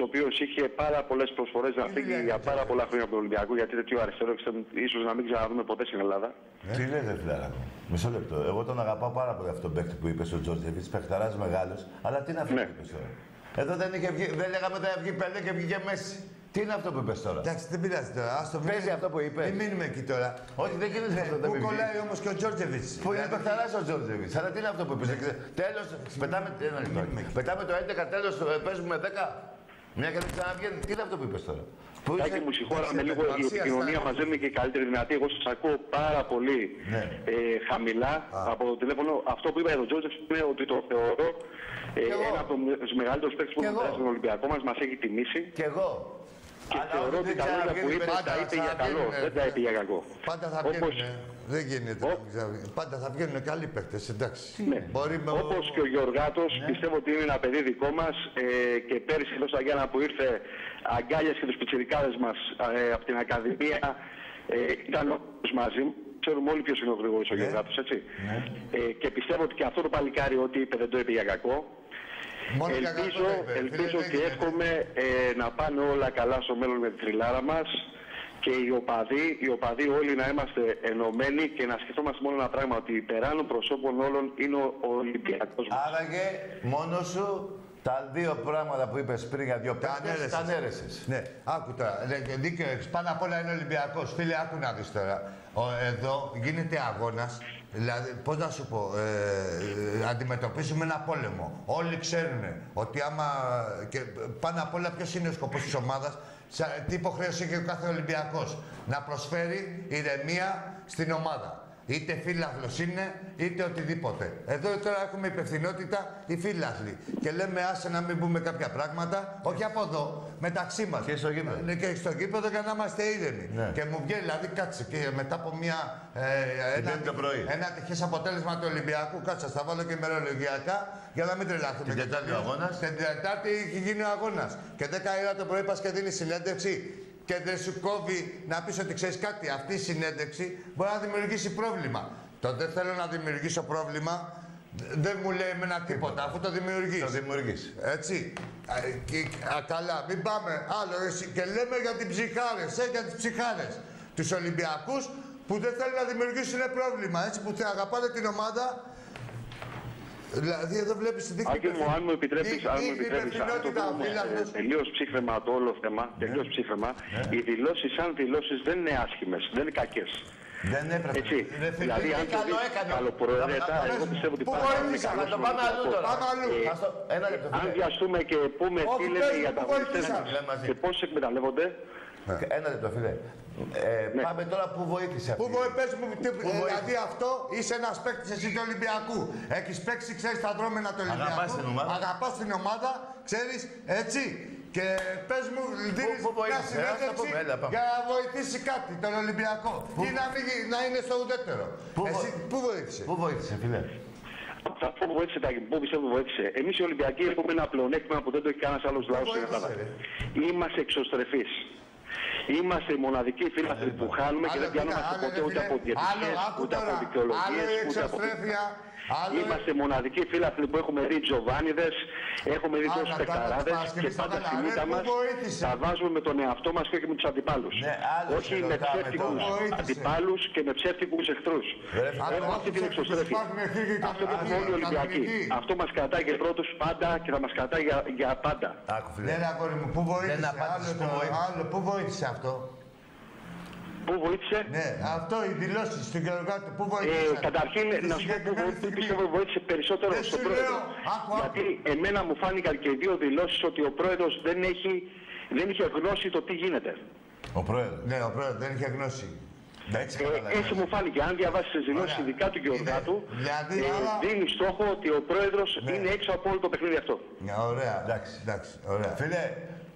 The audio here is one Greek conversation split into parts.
ο οποίος είχε πάρα πολλές προσφορές να φύγει για πάρα πολλά χρόνια από τον Ολυμπιακό, γιατί τέτοιο αριστερό ίσως να μην ξαναδούμε ποτέ στην Ελλάδα. Τι λέτε, φιλάρα μου. Μισό λεπτό. Εγώ τον αγαπάω πάρα πολύ αυτόν τον παίκτη που είπε ο Τζόρτζεβιτς, παιχταράς μεγάλος. Αλλά τι είναι αυτό που είπες τώρα. Εδώ δεν λέγαμε ότι θα βγει Πελέ και βγήκε Μέση. Τι είναι αυτό που είπες τώρα. Εντάξει, δεν πειράζει τώρα. Παίζει αυτό που είπες. Μην μείνουμε εκεί τώρα. Όχι, δεν γίνεται αυτό. Πού κολλάει όμως και ο Τζόρτζεβιτς. Πού είναι παιχταράς ο Τζόρτζεβιτς. Αλλά τι είναι αυτό που είπες. Τέλος, πετάμε το 11, τέλος, παίζουμε 10. Μια και δεν ξαναβγαίνει. Τι είναι αυτό που είπες τώρα. Τάκη μου, συγχώραμε λίγο, η επικοινωνία μας δεν είναι και καλύτερη δυνατή. Εγώ σας ακούω πάρα πολύ χαμηλά από το τηλέφωνο. Αυτό που είπα για τον Τζόρτζεβιτς είναι ότι το θεωρώ ένα από τους μεγαλύτερους παίκτες που έχουμε περάσει στον Ολυμπιακό μας έχει τιμήσει. Κι εγώ. Και θεωρώ ότι τα λόγια που είπε τα είπε για καλό, δεν τα είπε για κακό. Πάντα θα βγαίνουν. Δεν γίνεται. Πάντα θα βγαίνουν καλοί παίκτες, εντάξει. Όπως και ο Γεωργάτος, πιστεύω ότι είναι ένα παιδί δικό μας και πέρυσι εδώ στα Γιάννα που ήρθε αγκάλιασε τους πιτσιρικάδες μας από την Ακαδημία. Ήταν όλους μαζί μου. Ξέρουμε όλοι ποιος είναι ο Γρηγόρης ο Γεωργάτος, έτσι. Και πιστεύω ότι και αυτό το παλικάρι ό,τι είπε δεν το είπε για κακό. Ελπίζω και εύχομαι να πάνε όλα καλά στο μέλλον με τη τριλάρα μας και οι οπαδοί όλοι να είμαστε ενωμένοι και να σκεφτόμαστε μόνο ένα πράγμα, ότι υπεράνω προσώπων όλων είναι ο Ολυμπιακός μας. Άραγε μόνος σου τα δύο πράγματα που είπες πριν για δύο παίκτες, τα ανέρεσες. Ναι, άκου τώρα, δίκιο έχεις. Πάνω απ' όλα είναι Ολυμπιακός. Φίλε, άκου να δεις τώρα. Εδώ γίνεται αγώνας. Δηλαδή, πώς να σου πω, αντιμετωπίζουμε ένα πόλεμο. Όλοι ξέρουν ότι άμα. Και πάνω απ' όλα, ποιος είναι ο σκοπός της ομάδας, τι υποχρέωση έχει ο κάθε Ολυμπιακός. Να προσφέρει ηρεμία στην ομάδα. Είτε φίλαθλος είναι, είτε οτιδήποτε. Εδώ τώρα έχουμε υπευθυνότητα οι φίλαθλοι. Και λέμε, άσε να μην πούμε κάποια πράγματα, όχι από εδώ, μεταξύ μας. Και στο γήπεδο. Ναι, και στο γήπεδο για να είμαστε ήρεμοι. Ναι. Και μου βγαίνει, δηλαδή, κάτσε και μετά από ένα ατυχές αποτέλεσμα του Ολυμπιακού, κάτσε, θα βάλω και ημερολογιακά για να μην τρελαθούμε. Την Τετάρτη ο αγώνας. Την Τετάρτη έχει γίνει ο αγώνας. Και 10 ώρα το πρωί πας και δίνει συνέντευξη. Και δεν σου κόβει να πεις ότι ξέρεις κάτι. Αυτή η συνέντευξη μπορεί να δημιουργήσει πρόβλημα. Το δεν θέλω να δημιουργήσω πρόβλημα, δεν μου λέει εμένα τίποτα, αφού το δημιουργείς. Το δημιουργείς. Έτσι. Καλά, μην πάμε άλλο. Και λέμε για τις ψυχάρες, για τις ψυχάρες. Τους Ολυμπιακούς που δεν θέλουν να δημιουργήσουν πρόβλημα, έτσι, που αγαπάνε την ομάδα. Δηλαδή εδώ βλέπεις τη δείχνη. Άκη μου, αν μου επιτρέπεις, τελείως ψύχρεμα το όλο θέμα, τελείως ψύχρεμα, οι δηλώσεις σαν δηλώσεις δεν είναι άσχημες, δεν είναι κακές. Δεν έπρεπε. Έτσι. Δηλαδή, αν το δεις καλοπροαιρέτα, εγώ πιστεύω ότι θα το πάμε αλλού τώρα. Αν βιαστούμε και πούμε τι λένε για τα αγωνιστές και πώς εκμεταλλεύονται. Ένα λεπτό, φίλε. Πάμε τώρα που βοήθησε αυτή. Πες μου, δηλαδή αυτό είσαι ένας παίκτης εσύ του Ολυμπιακού. Έχεις παίξει, ξέρεις τα δρόμενα του Ολυμπιακού. Αγαπάς την ομάδα, ξέρεις, έτσι. Και πες μου, δίνεις μια συνέντευξη για να βοηθήσει κάτι, τον Ολυμπιακό. Ή να είναι στο ουδέτερο. Εσύ πού βοήθησε. Πού βοήθησε, φίλε. Αυτό που βοήθησε, που πιστεύω που βοήθησε. Εμείς οι Ολυμπιακοί έχουμε ένα πλεονέκτημα που δεν το έχει κανένας άλλος λαός στην Ελλάδα. Είμαστε εξωστρεφείς. Είμαστε οι μοναδικοί φίλαθλοι που χάνουμε και δεν πιάνομαστε ποτέ ούτε από διαιτησίες, ούτε από δικαιολογίες, ούτε από... Είμαστε μοναδικοί φίλαθλοι που έχουμε δει Τζοβάνιδες, έχουμε δει τόσους παικταράδες και πάντα στη μύτα μας τα βάζουμε με τον εαυτό μας και όχι με τους αντιπάλους. Όχι με ψεύτικους αντιπάλους και με ψεύτικους εχθρούς. Έχουμε αυτή την εξωστρέφεια. Αυτό το έχουμε όλοι οι Ολυμπιακοί. Αυτό μας κρατάει και πρώτους πάντα και θα μας κρατάει για πάντα. Ναι, αγόρι μου, πού βοήθησε αυτό. Πού βοήθησε? Ναι, αυτό οι δηλώσεις του Γεωργάτου, πού βοήθησε. Καταρχήν, να σου πω που πιστεύω βοήθησε περισσότερο στον πρόεδρο. Γιατί εμένα μου φάνηκαν και οι δύο δηλώσεις ότι ο πρόεδρος δεν είχε γνώση το τι γίνεται. Ο πρόεδρος. Ναι, ο πρόεδρος δεν είχε γνώση. Έτσι μου φάνηκε. Αν διαβάσεις τις δηλώσεις ειδικά του Γεωργάτου, δίνει στόχο ότι ο πρόεδρος είναι έξω από όλο το παιχνίδι αυτό. Ωραία, εντάξει, ωραία. Φίλε,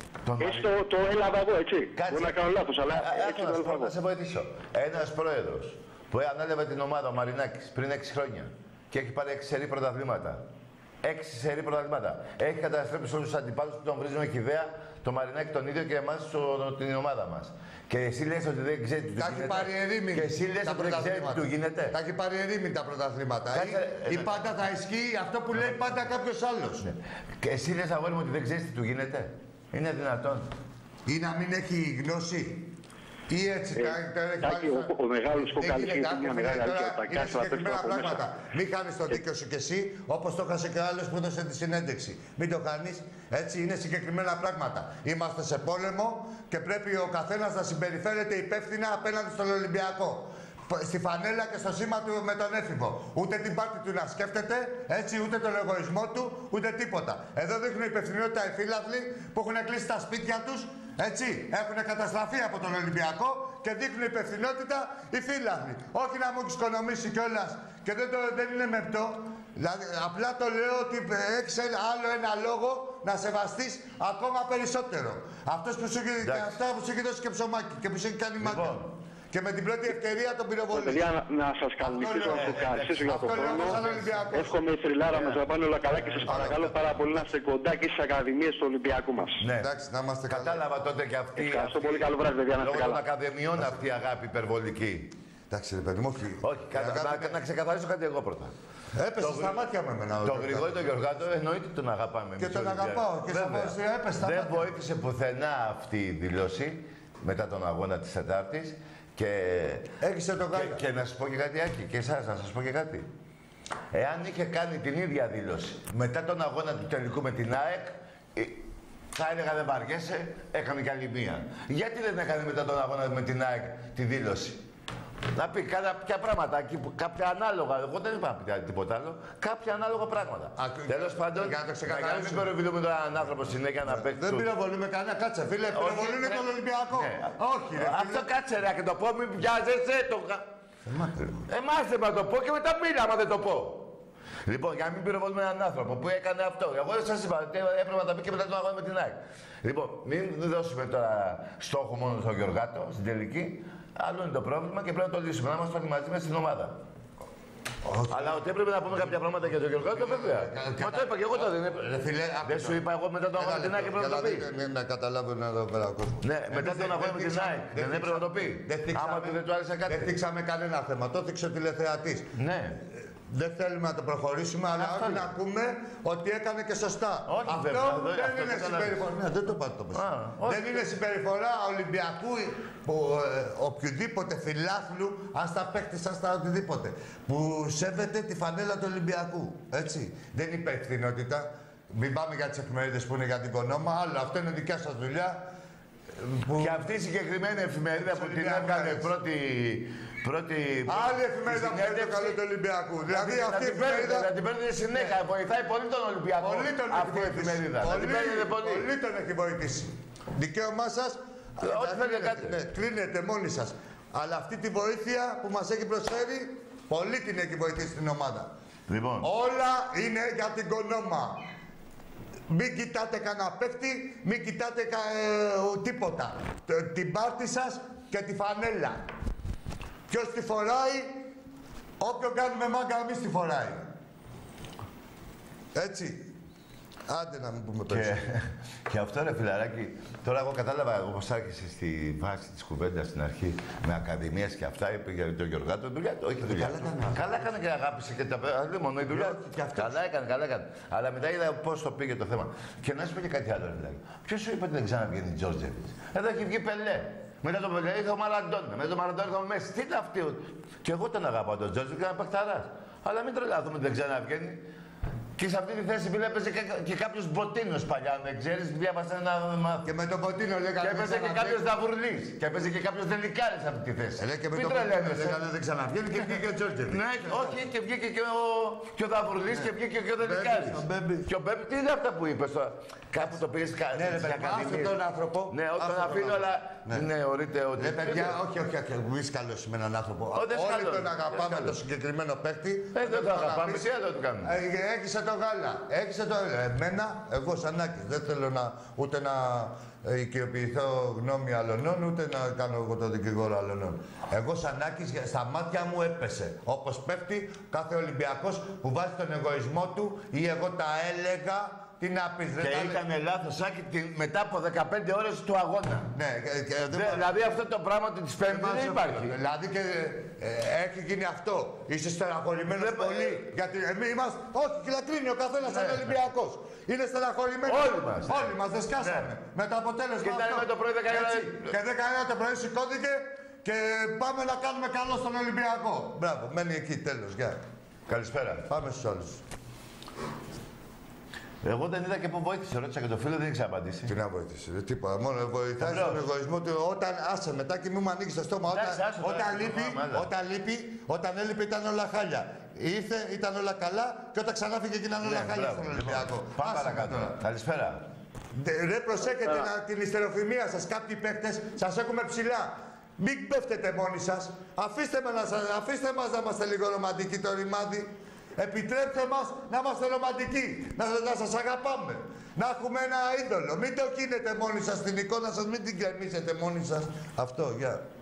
το έλαβα εγώ, έτσι. Μπορεί να κάνω λάθος, αλλά έτσι το έλαβα εγώ. Να σε βοηθήσω. Ένας πρόεδρος που ανέλαβε την ομάδα, ο Μαρινάκης, πριν 6 χρόνια και έχει πάρει 6 σερί πρωταθλήματα. 6 σερί πρωταθλήματα. Έχει καταστρέψει όλους τους αντιπάλους που τον βρίζουν χυδαία, το Μαρινάκη τον ίδιο και εμάς την ομάδα μας. Και εσύ λες ότι δεν ξέρει τι του γίνεται. Τα έχει πάρει ερήμην. Και εσύ λες ότι δεν ξέρει τι του γίνεται. Τα έχει πάρει ερήμην τα πρωταθλήματα. Ή πάντα θα ισχύει αυτό που λέει πάντα κάποιος άλλος. Και εσύ λες, αγόρι μου, ότι δεν ξέρεις τι του γίνεται. Είναι δυνατόν. Ή να μην έχει γνώση. Ή έτσι Τάκη, ο μεγάλος Κοκαλής είναι μια μεγάλη αλήθεια. Είναι συγκεκριμένα πράγματα. Μην χάνεις το δίκιο σου κι εσύ, όπως το έχασε και ο άλλος που έδωσε τη συνέντευξη. Μην το χάνεις. Έτσι, είναι συγκεκριμένα πράγματα. Είμαστε σε πόλεμο και πρέπει ο καθένας να συμπεριφέρεται υπεύθυνα απέναντι στον Ολυμπιακό. Στη φανέλα και στο σήμα του με τον έφηβο. Ούτε την πάρτη του να σκέφτεται, έτσι, ούτε τον εγωισμό του, ούτε τίποτα. Εδώ δείχνουν υπευθυνότητα οι φίλαθλοι που έχουν κλείσει τα σπίτια τους, έτσι. Έχουν καταστραφεί από τον Ολυμπιακό και δείχνουν υπευθυνότητα οι φίλαθλοι. Όχι να μου έχεις οικονομήσει κιόλας και δεν είναι μεπτό. Δηλαδή, απλά το λέω ότι έχεις άλλο ένα λόγο να σεβαστείς ακόμα περισσότερο. Αυτός που σου έχει δώσει και ψωμάκι και που σου έχει κάνει μάτια. Και με την πρώτη ευκαιρία τον πυροβολεί. Παιδιά, να σας καληνυχίσω, να σας ευχαριστήσω για τον χρόνο. Εύχομαι η θρυλάρα μας να πάνε όλα καλά και σας παρακαλώ πάρα πολύ να είστε κοντά και στις ακαδημίες του Ολυμπιακού μας. Ναι, εντάξει, να είμαστε καλά. Κατάλαβα τότε και αυτή. Ευχαριστώ πολύ, καλό βράδυ, παιδιά, να είστε καλά. Λόγω των ακαδημιών αυτή η αγάπη υπερβολική. Εντάξει, ρε παιδί μου, όχι, να ξεκαθαρίσω κάτι εγώ πρώτα. Έπεσε στα μάτια με εμένα. Το Γρηγόρη τον Γιωργάτο εννοείται τον αγαπάμε. Και τον αγαπάω. Και έπεσε στα μάτια. Δεν βοήθησε πουθενά αυτή η δήλωση μετά τον αγώνα της Τετάρτης. Και να σας πω και κάτι, Άκη, και εσάς να σας πω και κάτι. Εάν είχε κάνει την ίδια δήλωση μετά τον αγώνα του τελικού με την ΑΕΚ, θα έλεγα δεν βαριέσαι, έκανε κι άλλη μία. Γιατί δεν έκανε μετά τον αγώνα με την ΑΕΚ τη δήλωση? Να πει κάποια πράγματα, κάποια ανάλογα. Εγώ δεν είπα τίποτα άλλο. Κάποια ανάλογα πράγματα. Τέλος πάντων, να μην πυροβολούμε τον έναν άνθρωπο συνέχεια να παίξει. Δεν πυροβολούμε κανένα, κάτσε φίλε. Πυροβολούμε τον Ολυμπιακό. Όχι, ρε. Αυτό κάτσε ρε, και το πω, μην πιάζεσαι. Εμάς δεν θα το πω και μετά μίλα, άμα δεν το πω. Λοιπόν, για να μην πυροβολούμε έναν άνθρωπο που έκανε αυτό. Εγώ σας είπα ότι έπρεπε να τα πει και μετά τον αγώνα με την ΑΕΚ. Λοιπόν, μην δώσουμε τώρα στόχο μόνο στον Γιωργάτο στην τελική. Άλλο είναι το πρόβλημα και πρέπει να το λύσουμε. Να είμαστε όλοι μαζί μέσα στην ομάδα. Αλλά ότι έπρεπε να πούμε κάποια πράγματα για τον Γιωργάτο, βέβαια. Μα το είπα και εγώ τότε. Δεν σου είπα εγώ μετά τον αγώνα με την ΑΕΚ έπρεπε να το πει. Να καταλάβουν εδώ πέρα ο κόσμος. Ναι, μετά τον αγώνα με την ΑΕΚ δεν έπρεπε να το πει. Άμα δεν του άρεσε κάτι. Δεν θίξαμε κανένα θέμα. Το θίξε ο τηλεθεατής. Ναι. Δεν θέλουμε να το προχωρήσουμε, αλλά όχι να πούμε ότι έκανε και σωστά. Αυτό δεν είναι συμπεριφορά. Ναι, δεν το πάτε το πες. Δεν είναι συμπεριφορά Ολυμπιακού οποιοδήποτε φιλάθλου, αν στα παίχτης, αν στα οτιδήποτε, που σέβεται τη φανέλα του Ολυμπιακού. Έτσι. Δεν είναι υπευθυνότητα. Μην πάμε για τις εφημερίδες που είναι για την Κονόμα, άλλο αυτό είναι δικιά σας δουλειά. Και αυτή η συγκεκριμένη εφημερίδα που την έκανε πρώτη. Άλλη εφημερίδα που είναι το καλό του Ολυμπιακού. Δηλαδή αυτή η εφημερίδα. Να την παίρνετε συνέχεια. Βοηθάει πολύ τον Ολυμπιακό. Πολύ τον έχει βοηθήσει. Πολύ τον έχει βοηθήσει. Δικαίωμά σας. Ό,τι θέλετε κάτι. Κρίνετε μόνοι σας. Αλλά αυτή τη βοήθεια που μας έχει προσφέρει, πολύ την έχει βοηθήσει την ομάδα. Λοιπόν. Όλα είναι για την Κονόμα. Μην κοιτάτε κανένα παίκτη, μην κοιτάτε τίποτα. Την πάρτη σας και τη φανέλα. Ποιος τη φοράει, όποιον κάνουμε μάγκα, εμείς τη φοράει. Έτσι. Άντε να μην πούμε περισσότερο. Και αυτό ρε φιλαράκι, τώρα εγώ κατάλαβα όπως άρχισε στη βάση της κουβέντας στην αρχή με ακαδημίες και αυτά, είπε για τον Γιωργάτο, δουλειά του, όχι δουλειά. Καλά έκανε και αγάπησε και τα παιδιά, δεν μόνο η δουλειά. Καλά έκανε. Αλλά μετά είδα πώς το πήγε το θέμα. Και να σου πω και κάτι άλλο, δηλαδή. Ποιος σου είπε ότι δεν ξαναβγαίνει Τζόρτζεβιτς? Εδώ έχει βγει Πελέ. Μετά το Πελέ ήρθε ο Μαραντόνα. Μετά το Μαραντόνα ήρθε ο Μέση. Τι είναι αυτή? Και εγώ τον αγαπάω τον Τζόρτζεβιτς, ήταν παιχταράς. Αλλά μην τρελαθούμε ότι δεν ξαναβγαίνει. Και σε αυτή τη θέση που έπαιζε και κάποιος Μποτίνος παλιά, δεν ξέρεις, διάβασα ένα μάθημα. Και με τον Μποτίνο λέγανε. Και έπαιζε και κάποιος Δαβουρλής. Και έπαιζε και κάποιος Δελικάρης σε αυτή τη θέση. Και με τον Μποτίνο λέγανε δεν ξαναβγαίνει και βγήκε ο Τζόρτζεβιτς. Ναι, όχι, και βγήκε και ο Δαβουρλής και βγήκε και ο Δελικάρης. Και ο Μπέμπη, τι είναι αυτά που είπες τώρα? Κάπου το πήγες κάτι. Ναι, ρε παιδιά, άφησε τον άνθρωπο. Ναι, όταν αφήνω, αλλά ναι, ορίτε ότι. Ναι, παιδιά, όχι, μη καλώσει με έναν άνθρωπο. Όλοι τον αγαπάμε τον συγκεκριμένο παίκτη. Δεν τον αγαπάμε, τι άλλο του κάνουμε. Έχισε το γάλα. Έχισε το γάλα. Εμένα, εγώ σαν Άκης, δεν θέλω ούτε να οικειοποιηθώ γνώμη αλλωνών, ούτε να κάνω εγώ το δικηγόρο αλλωνών. Εγώ σαν Άκης, στα μάτια μου έπεσε. Όπως πέφτει κάθε Ολυμπιακός που βάζει τον εγωισμό του ή εγώ τα έλεγα τι να πεις, ρε. Και ήταν λάθος, Άκη, μετά από 15 ώρες του αγώνα. Ναι, δηλαδή αυτό το πράγμα της Πέμπτης δεν υπάρχει. Δηλαδή και έχει γίνει αυτό. Είσαι στεναχωρημένος πολύ. Γιατί εμείς είμαστε. Όχι, κυλακρίνει ο καθένας σαν Ολυμπιακός. Είναι στεναχωρημένος. Όλοι μας δεν σκάσαμε. Με το αποτέλεσμα. Και ήταν με το πρωί 19. Και 19 το πρωί σηκώθηκε και πάμε να κάνουμε καλό στον Ολυμπιακό. Μπράβο, μένει εκεί, τέλος. Γεια. Καλησπέρα. Πάμε στους άλλους. Εγώ δεν είδα και που βοήθησε. Ρώτησα και το φίλο, δεν ήξερα απαντήσει. Τι να βοηθήσει, τίποτα. Μόνο βοηθάει στον εγωισμό του. Όταν άσε μετά και μην μου ανοίξει το στόμα. Όταν έλειπε ήταν όλα χάλια. Ήρθε, ήταν όλα καλά και όταν ξανά φύγε γίνανε όλα χάλια στον Ολυμπιακό. Πάμε παρακάτω. Καλησπέρα. Ρε προσέχετε την ιστεροφημία σας. Κάποιοι παίκτες σας έχουμε ψηλά. Μην πέφτετε μόνοι σας. Αφήστε μας να είμαστε λίγο ρομαντικοί το ρημάδι. Επιτρέψτε μας να είμαστε ρομαντικοί. Να σας αγαπάμε. Να έχουμε ένα είδωλο. Μην το κίνετε μόνοι σας στην εικόνα σας. Μην την κρεμίσετε μόνοι σας. Αυτό, γεια.